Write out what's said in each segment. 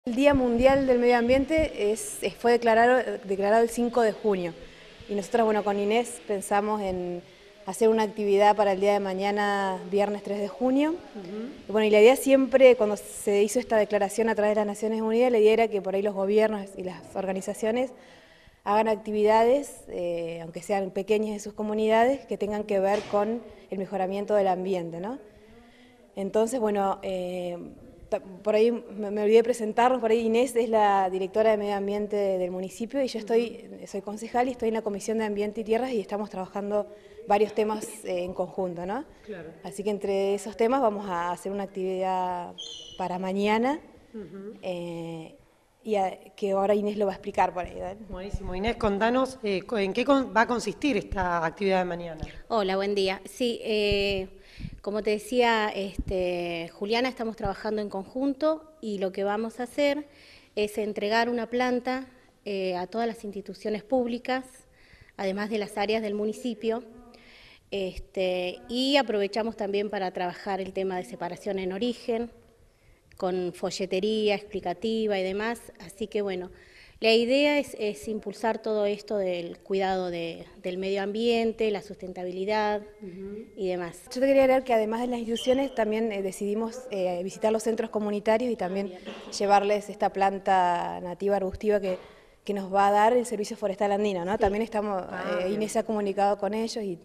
El Día Mundial del Medio Ambiente fue declarado el 5 de junio y nosotros, bueno, con Inés pensamos en hacer una actividad para el día de mañana, viernes 3 de junio. Y bueno, y la idea siempre, cuando se hizo esta declaración a través de las Naciones Unidas, la idea era que por ahí los gobiernos y las organizaciones hagan actividades, aunque sean pequeñas en sus comunidades, que tengan que ver con el mejoramiento del ambiente, ¿no? Entonces, bueno, por ahí me olvidé de presentarnos, por ahí Inés es la directora de Medio Ambiente del municipio y yo soy concejal y estoy en la Comisión de Ambiente y Tierras y estamos trabajando varios temas en conjunto, ¿no? Claro. Así que entre esos temas vamos a hacer una actividad para mañana que ahora Inés lo va a explicar por ahí, ¿verdad? Buenísimo. Inés, contanos en qué va a consistir esta actividad de mañana. Hola, buen día. Sí, como te decía, Juliana, estamos trabajando en conjunto y lo que vamos a hacer es entregar una planta a todas las instituciones públicas, además de las áreas del municipio, y aprovechamos también para trabajar el tema de separación en origen, con folletería explicativa y demás, así que bueno, la idea es impulsar todo esto del cuidado del medio ambiente, la sustentabilidad y demás. Yo te quería agregar que además de las instituciones también decidimos visitar los centros comunitarios y también llevarles esta planta nativa arbustiva que nos va a dar el Servicio Forestal Andino, ¿no? Sí. También estamos, Inés se ha comunicado con ellos y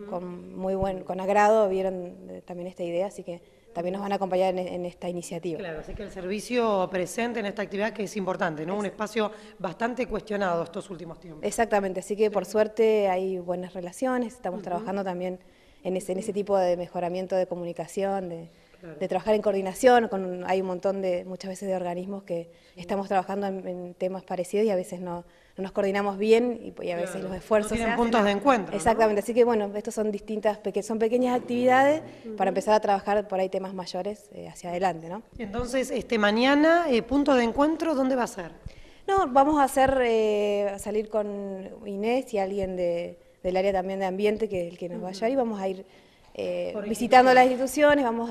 con agrado vieron también esta idea, así que también nos van a acompañar en esta iniciativa. Claro, así que el servicio presente en esta actividad que es importante, ¿no? Un espacio bastante cuestionado estos últimos tiempos. Exactamente, así que por suerte hay buenas relaciones, estamos trabajando también en ese tipo de mejoramiento de comunicación, de trabajar en coordinación, hay un montón muchas veces de organismos que estamos trabajando en temas parecidos y a veces no nos coordinamos bien y a veces los esfuerzos no tienen puntos de encuentro. Exactamente, ¿no? Así que bueno, estos son son pequeñas actividades para empezar a trabajar por ahí temas mayores hacia adelante, ¿no? Entonces, mañana, punto de encuentro, ¿dónde va a ser? No, vamos a salir con Inés y alguien del área también de ambiente, que es el que nos va a llevar, y vamos a ir visitando las instituciones, vamos a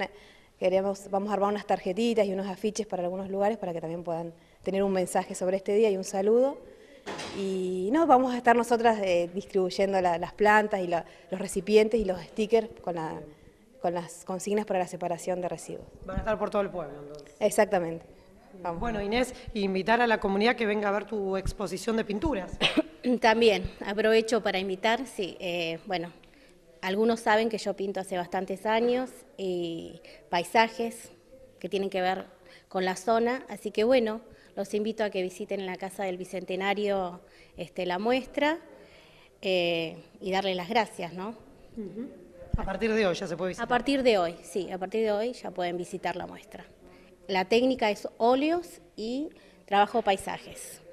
armar unas tarjetitas y unos afiches para algunos lugares para que también puedan tener un mensaje sobre este día y un saludo. Y no, vamos a estar nosotras distribuyendo las plantas y los recipientes y los stickers con las consignas para la separación de residuos. Van a estar por todo el pueblo, entonces. Exactamente. Vamos. Bueno, Inés, invitar a la comunidad que venga a ver tu exposición de pinturas. También aprovecho para invitar, sí, bueno, algunos saben que yo pinto hace bastantes años y paisajes que tienen que ver con la zona, así que bueno, los invito a que visiten en la Casa del Bicentenario la muestra y darle las gracias, ¿no? A partir de hoy ya se puede visitar. A partir de hoy, sí, a partir de hoy ya pueden visitar la muestra. La técnica es óleos y trabajo paisajes.